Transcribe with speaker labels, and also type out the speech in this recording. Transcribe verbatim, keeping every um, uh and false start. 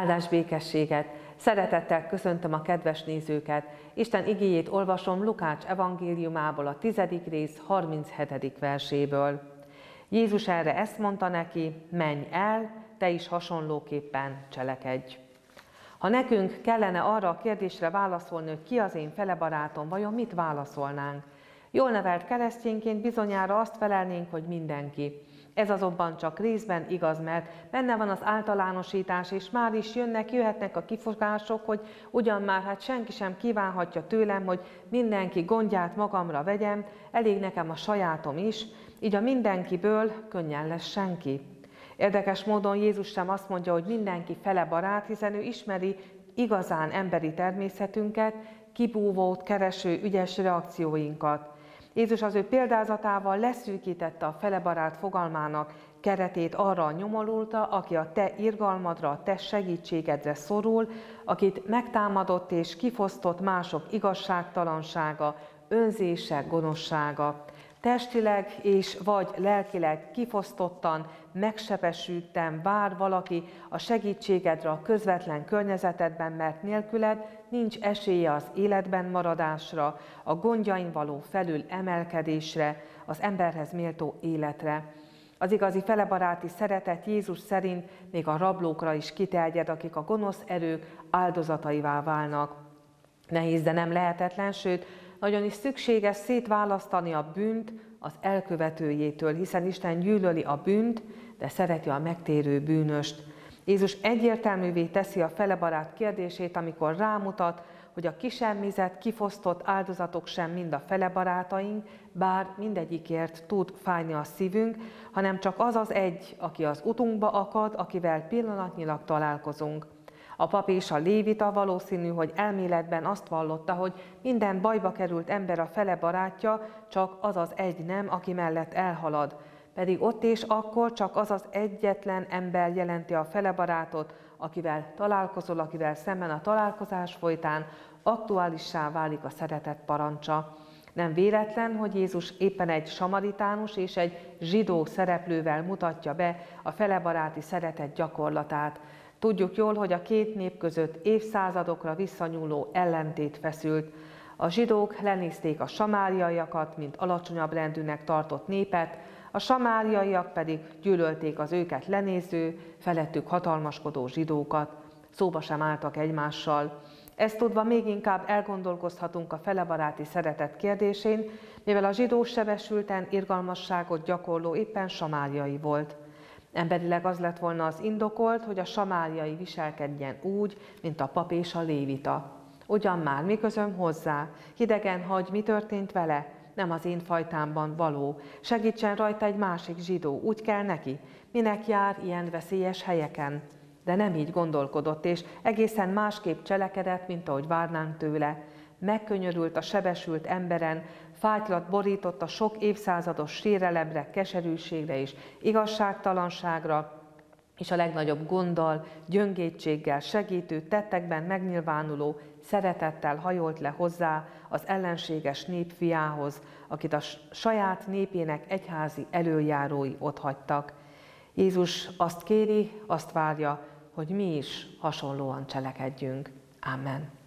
Speaker 1: Áldás békességet! Szeretettel köszöntöm a kedves nézőket! Isten igéjét olvasom Lukács evangéliumából, a tizedik rész harminchetedik verséből. Jézus erre ezt mondta neki: menj el, te is hasonlóképpen cselekedj. Ha nekünk kellene arra a kérdésre válaszolni, hogy ki az én felebarátom, vajon mit válaszolnánk? Jól nevelt keresztényként bizonyára azt felelnénk, hogy mindenki. Ez azonban csak részben igaz, mert benne van az általánosítás, és már is jönnek, jöhetnek a kifogások, hogy ugyan már hát senki sem kívánhatja tőlem, hogy mindenki gondját magamra vegyem, elég nekem a sajátom is, így a mindenkiből könnyen lesz senki. Érdekes módon Jézus sem azt mondja, hogy mindenki fele barát, hiszen ő ismeri igazán emberi természetünket, kibúvót, kereső, ügyes reakcióinkat. Jézus az ő példázatával leszűkítette a felebarát fogalmának keretét arra a nyomorultra, aki a te irgalmadra, a te segítségedre szorul, akit megtámadott és kifosztott mások igazságtalansága, önzése, gonoszsága. Testileg és vagy lelkileg kifosztottan, megsebesülten vár valaki a segítségedre a közvetlen környezetedben, mert nélküled nincs esélye az életben maradásra, a gondjain való felül emelkedésre, az emberhez méltó életre. Az igazi felebaráti szeretet Jézus szerint még a rablókra is kiterjed, akik a gonosz erők áldozataivá válnak. Nehéz, de nem lehetetlen, sőt, nagyon is szükséges szétválasztani a bűnt az elkövetőjétől, hiszen Isten gyűlöli a bűnt, de szereti a megtérő bűnöst. Jézus egyértelművé teszi a felebarát kérdését, amikor rámutat, hogy a kisemmizett, kifosztott áldozatok sem mind a felebarátaink, bár mindegyikért tud fájni a szívünk, hanem csak az az egy, aki az utunkba akad, akivel pillanatnyilag találkozunk. A pap és a lévita valószínű, hogy elméletben azt vallotta, hogy minden bajba került ember a fele barátja, csak az az egy nem, aki mellett elhalad. Pedig ott és akkor csak az az egyetlen ember jelenti a fele barátot, akivel találkozol, akivel szemben a találkozás folytán aktuálissá válik a szeretet parancsa. Nem véletlen, hogy Jézus éppen egy samaritánus és egy zsidó szereplővel mutatja be a felebaráti szeretet gyakorlatát. Tudjuk jól, hogy a két nép között évszázadokra visszanyúló ellentét feszült. A zsidók lenézték a samáriaiakat, mint alacsonyabb rendűnek tartott népet, a samáriaiak pedig gyűlölték az őket lenéző, felettük hatalmaskodó zsidókat. Szóba sem álltak egymással. Ezt tudva még inkább elgondolkozhatunk a felebaráti szeretet kérdésén, mivel a zsidó sebesülten irgalmasságot gyakorló éppen samáriai volt. Emberileg az lett volna az indokolt, hogy a samáriai viselkedjen úgy, mint a pap és a lévita. Ugyan már, mi közöm hozzá? Hidegen hagy, mi történt vele? Nem az én fajtámban való. Segítsen rajta egy másik zsidó, úgy kell neki. Minek jár ilyen veszélyes helyeken? De nem így gondolkodott, és egészen másképp cselekedett, mint ahogy várnánk tőle. Megkönyörült a sebesült emberen, fátylat borított a sok évszázados sérelemre, keserűségre és igazságtalanságra, és a legnagyobb gonddal, gyöngétséggel, segítő tettekben megnyilvánuló szeretettel hajolt le hozzá az ellenséges nép fiához, akit a saját népének egyházi elöljárói otthagytak. Jézus azt kéri, azt várja, hogy mi is hasonlóan cselekedjünk. Amen.